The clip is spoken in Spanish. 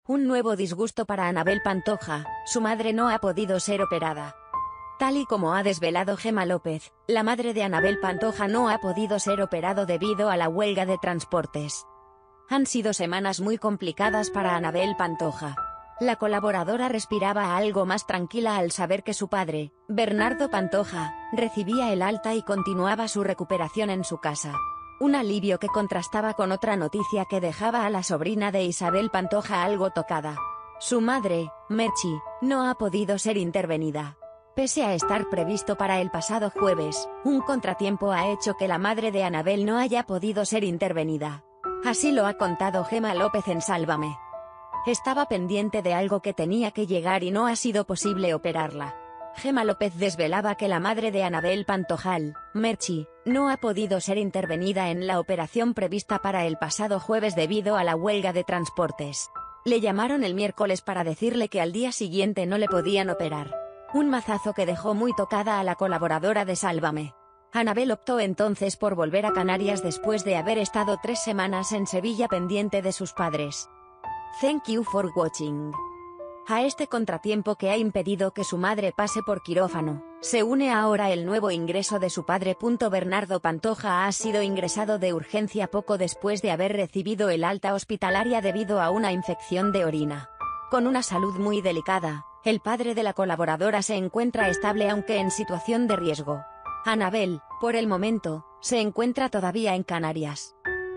Un nuevo disgusto para Anabel Pantoja, su madre no ha podido ser operada. Tal y como ha desvelado Gemma López, la madre de Anabel Pantoja no ha podido ser operado debido a la huelga de transportes. Han sido semanas muy complicadas para Anabel Pantoja. La colaboradora respiraba algo más tranquila al saber que su padre, Bernardo Pantoja, recibía el alta y continuaba su recuperación en su casa. Un alivio que contrastaba con otra noticia que dejaba a la sobrina de Isabel Pantoja algo tocada. Su madre, Merchi, no ha podido ser intervenida. Pese a estar previsto para el pasado jueves, un contratiempo ha hecho que la madre de Anabel no haya podido ser intervenida. Así lo ha contado Gemma López en Sálvame. Estaba pendiente de algo que tenía que llegar y no ha sido posible operarla. Gemma López desvelaba que la madre de Anabel Pantojal, Merchi, no ha podido ser intervenida en la operación prevista para el pasado jueves debido a la huelga de transportes. Le llamaron el miércoles para decirle que al día siguiente no le podían operar. Un mazazo que dejó muy tocada a la colaboradora de Sálvame. Anabel optó entonces por volver a Canarias después de haber estado 3 semanas en Sevilla pendiente de sus padres. Thank you for watching. A este contratiempo que ha impedido que su madre pase por quirófano, se une ahora el nuevo ingreso de su padre. Bernardo Pantoja ha sido ingresado de urgencia poco después de haber recibido el alta hospitalaria debido a una infección de orina. Con una salud muy delicada, el padre de la colaboradora se encuentra estable aunque en situación de riesgo. Anabel, por el momento, se encuentra todavía en Canarias.